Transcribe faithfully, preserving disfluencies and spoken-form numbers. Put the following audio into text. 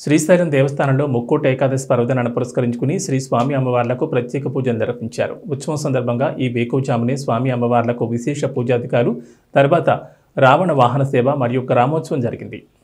శ్రీశైలం దేవస్థానంలో ముక్కోటి ఏకాదశి పర్వదినాన్ని పురస్కరించుకుని శ్రీ స్వామి అమ్మవార్లకు ప్రత్యేక పూజలు నిర్వహించారు. ఉత్సవం సందర్భంగా ఈ వేకువజామునే స్వామి అమ్మవార్లకు విశేష పూజాధికారులు, తర్వాత రావణ వాహన సేవ మరియు గ్రామోత్సవం జరిగింది.